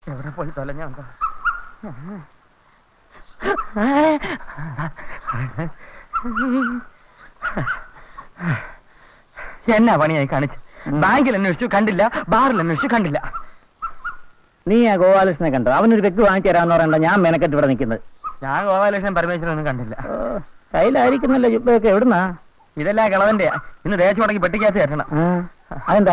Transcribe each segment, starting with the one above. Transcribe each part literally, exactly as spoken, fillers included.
എവിടെ പോയി തൊലഞ്ഞോ? എന്നാ പണിയായി കാണിച്ചു? ബാങ്കിൽ അന്വേഷിച്ചു കണ്ടില്ല, ബാറിൽ അന്വേഷിച്ചു കണ്ടില്ല. നീ ആ ഗോപാലകൃഷ്ണനെ കണ്ടോ? അവനൊരു വ്യക്തി വാങ്ങിച്ചു തരാന്ന് പറയണ്ട, ഞാൻ മെനക്കെട്ട് ഇവിടെ നിൽക്കുന്നത്. ഞാൻ ഗോപാലകൃഷ്ണൻ പരമേശ്വരനൊന്നും കണ്ടില്ല. കയ്യിലായിരിക്കുന്നല്ലോ ജുബയൊക്കെ. എവിടുന്നാ? ഇതെല്ലാം കിളവന്റെ. ഇന്ന് തേച്ചു മുടക്കി പെട്ടിക്കകത്ത് കയറ്റണം. അതെന്താ?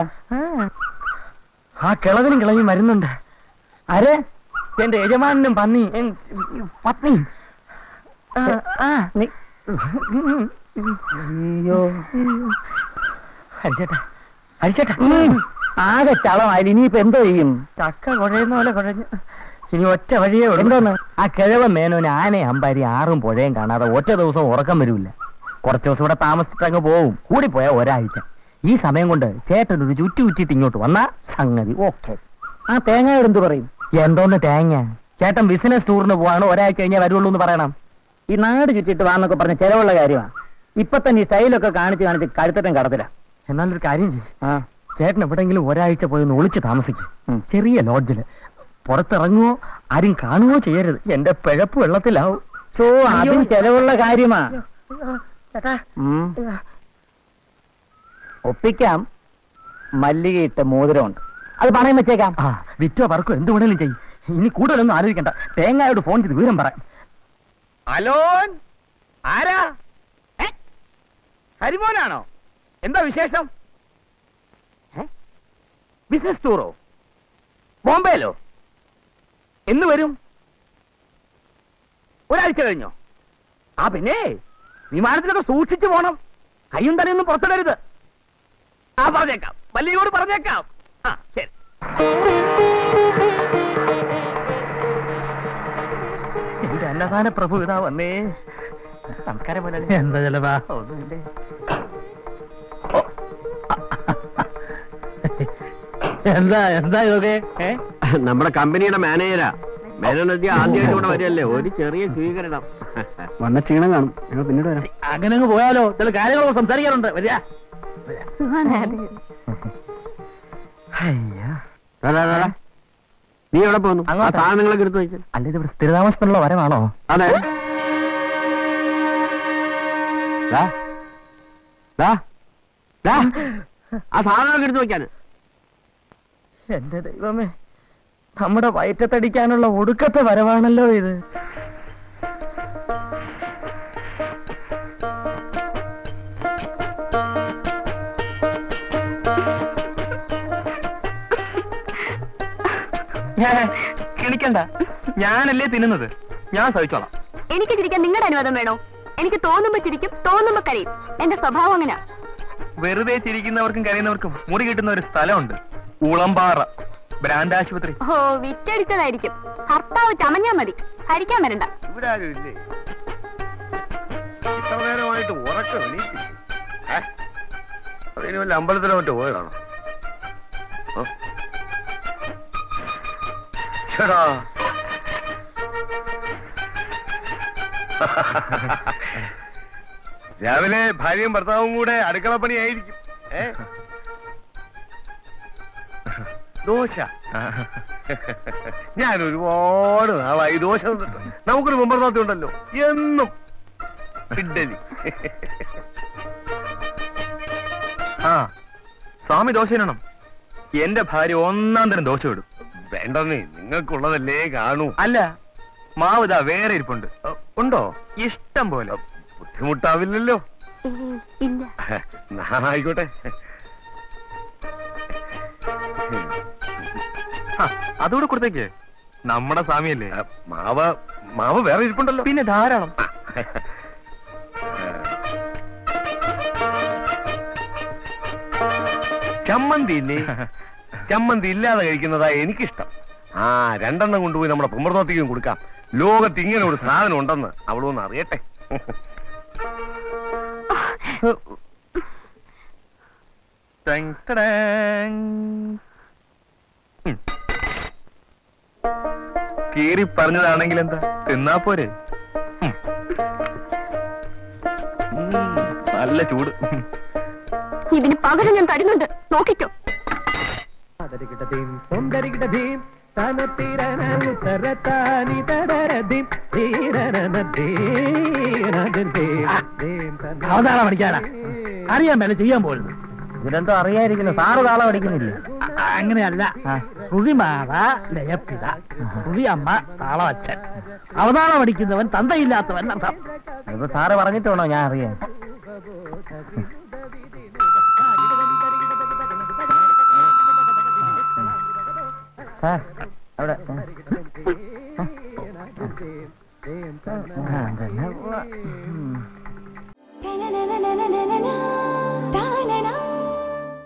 ആ കിളവനും കിളവിയും വരുന്നുണ്ട്. ആരെ? എന്റെ യജമാനും പന്നി പത്നിയും. അയ്യോ ഹരിച്ചേട്ടാ, ഹരിച്ചേട്ടാ, ആകെ ചളമായി. ഇനിയിപ്പോ എന്തോ ചെയ്യും? ചക്ക കുഴയുന്ന പോലെ കുഴഞ്ഞു. ഇനി ഒറ്റ വഴിയേ ഉള്ളൂ. എന്തോന്ന്? ആ കിഴവൻ മേനോന് ആനയും അമ്പാരി ആറും പുഴയും കാണാതെ ഒറ്റ ദിവസം ഉറക്കം വരില്ല. കുറച്ച് ദിവസം ഇവിടെ താമസിച്ചിട്ടങ്ങ് പോവും. കൂടിപ്പോയ ഒരാഴ്ച. ഈ സമയം കൊണ്ട് ചേട്ടൻ ഒരു ചുറ്റി ചുറ്റിട്ട് ഇങ്ങോട്ട് വന്നാ സംഗതി ഓക്കെ. ആ തേങ്ങയോട് എന്ത് പറയും? എന്തോന്ന് തേങ്ങ? ചേട്ടൻ ബിസിനസ് ടൂറിന് പോവാണ്, ഒരാഴ്ച കഴിഞ്ഞാൽ വരുള്ളൂ എന്ന് പറയണം. ഈ നാട് ചുറ്റിട്ട് വാന്നൊക്കെ പറഞ്ഞ ചെലവുള്ള കാര്യമാണ്. ഇപ്പൊ തന്നെ ഈ സ്റ്റൈലൊക്കെ കാണിച്ച് കാണിച്ച് കഴുത്തട്ടം കടത്തില്ല. എന്നാലൊരു കാര്യം ചെയ്യും, ചേട്ടൻ എവിടെയെങ്കിലും ഒരാഴ്ച പോയി ഒന്ന് ഒളിച്ച് താമസിക്കും. ചെറിയ ലോഡ്ജില്. പുറത്തിറങ്ങുവോ ആരും കാണുവോ ചെയ്യരുത്. എന്റെ പിഴപ്പ് വെള്ളത്തിലാവും. ചോ, അതും ചെലവുള്ള കാര്യമാ. ചേട്ടാ, ഒപ്പിക്കാം. മല്ലികയിട്ട മോതിരമുണ്ട്, അത് പണയം വെച്ചേക്കാം. ആ, വിറ്റോ പറക്കോ എന്ത് വേണേലും ചെയ്യും. ഇനി കൂടുതലൊന്നും ആലോചിക്കണ്ട. തേങ്ങയോട് ഫോൺ ചെയ്ത് വിവരം പറയാം. അലോൻ, ആരാ? ഹരിമോനാണോ? എന്താ വിശേഷം? ബിസിനസ് ടൂറോ? ബോംബെയിലോ? എന്ന് വരും? ഒരാഴ്ച കഴിഞ്ഞോ? ആ പിന്നെ വിമാനത്തിലൊക്കെ സൂക്ഷിച്ചു പോണം. കയ്യും തലയൊന്നും പുറത്തിടരുത്. ആ, പറഞ്ഞേക്കാം, വല്ലിയോട് പറഞ്ഞേക്കാം. ആ, ശരി. എന്റെ അന്നദാന പ്രഭു ഇതാ വന്നേ. നമസ്കാരം പോലെ. എന്താ ചെലവാ? ഒന്നുമില്ലേ. എന്താ എന്താ ഇതൊക്കെ? നമ്മുടെ കമ്പനിയുടെ മാനേജരാ. മേനോനജി ആദ്യമായിട്ട് ഇവിടെ വരികയല്ലേ, ഒരു ചെറിയ സ്വീകരണം. വന്ന ക്ഷീണം കാണും. ഞങ്ങൾ പിന്നീട് വരാം. അങ്ങനെ അങ്ങ് പോയാലോ? ചില കാര്യങ്ങളൊക്കെ സംസാരിക്കാറുണ്ട്. വരിക. നീ എവിടെ പോകുന്നു? ആ സാധനങ്ങളൊക്കെ എടുത്തു വയ്ക്കും. അല്ല, ഇത് ഇവിടെ സ്ഥിരതാമസത്തിനുള്ള വരമാണോ? അതെ. ആ സാധനങ്ങളൊക്കെ എടുത്തു വയ്ക്കാന്. എന്റെ ദൈവമേ, നമ്മുടെ വയറ്റത്തടിക്കാനുള്ള ഒടുക്കത്തെ വരവാണല്ലോ ഇത്. കിണിക്കണ്ട, ഞാനല്ലേ തിന്നുന്നത്. ഞാൻ സഹിച്ചോളാം. എനിക്ക് ചിരിക്കാൻ നിങ്ങളുടെ അനുവാദം വേണോ? എനിക്ക് തോന്നുമ്പോ ചിരിക്കും, തോന്നുമ്പോ കരയും. എന്റെ സ്വഭാവം അങ്ങനെ. വെറുതെ ചിരിക്കുന്നവർക്കും കരയുന്നവർക്കും മുറി കിട്ടുന്ന ഒരു സ്ഥലമുണ്ട്, ഉളമ്പാറ ബ്രാൻഡ് ആശുപത്രി. ഓ, വിറ്റടിച്ചതായിരിക്കും. ഭർത്താവ് ചമഞ്ഞാ മതി, ഹരിക്കാൻ വരണ്ട. ഇവിടെ ആരും ഇല്ലേ? ഇത്ര നേരമായിട്ട് ഉറക്കം എണീറ്റില്ലേ? അതിന് വല്ല അമ്പലത്തിലോ മറ്റോ പോയതാണോ? ചേടാ, രാവിലെ ഭാര്യയും ഭർത്താവും കൂടെ അടുക്കളപ്പണി ആയിരിക്കും. ഏ ദോശ. ഞാൻ ഒരുപാട് നാളായി ദോശ തന്നിട്ട്. നമുക്കൊരു മുമ്പർത്താത്തി ഉണ്ടല്ലോ, എന്നും ഇഡ്ഡലി. ആ, സ്വാമി ദോശ ഇടണം. എന്റെ ഭാര്യ ഒന്നാം തരം ദോശ ഇടും. വേണ്ടെന്നേ, നിങ്ങൾക്കുള്ളതല്ലേ കാണൂ. അല്ല, മാവ് ഇതാ വേറെ ഇരിപ്പുണ്ട്. ഉണ്ടോ? ഇഷ്ടം പോലെ. ബുദ്ധിമുട്ടാവില്ലല്ലോ? ഇല്ല. ആയിക്കോട്ടെ. അതുകൂടെ കൊടുത്തേക്ക്. നമ്മുടെ സ്വാമിയല്ലേ. മാവ് മാവ് വേറെ ഇരിപ്പുണ്ടല്ലോ. പിന്നെ ധാരാളം. ചമ്മന്തി ഇല്ലേ? ചമ്മന്തി ഇല്ലാതെ കഴിക്കുന്നതാ എനിക്കിഷ്ടം. ആ, രണ്ടെണ്ണം കൊണ്ടുപോയി നമ്മുടെ പുമ്പർത്തോത്തിക്കും കൊടുക്കാം. ലോകത്ത് ഇങ്ങനെ ഒരു സാധനം ഉണ്ടെന്ന് അവളൊന്ന് അറിയട്ടെ. കീറി പറഞ്ഞതാണെങ്കിൽ എന്താ, തിന്നാ പോരെ. നല്ല ചൂട്. ഇതിന് പകരം ഞാൻ തരുന്നുണ്ട്, നോക്കിക്കോ. അവതാളം പഠിക്കാനാ അറിയാൻ മേലെ ചെയ്യാൻ പോകുന്നു. ഇതിലെന്തോ അറിയാതിരിക്കുന്നു. സാറ് താളം അടിക്കുന്നില്ലേ? അങ്ങനെയല്ല, ശ്രുതിമാത ലയപ്പിത, ശ്രുതി അമ്മ താളവച്ചൻ. അവതാളം അടിക്കുന്നവൻ തന്തയില്ലാത്തവൻ അർത്ഥം. ഇപ്പൊ സാറ് പറഞ്ഞിട്ട് വേണോ ഞാൻ അറിയാൻ? സാർ അവിടെ na na na na na na